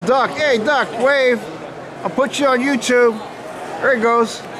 Duck, hey Duck, wave. I'll put you on YouTube. There he goes.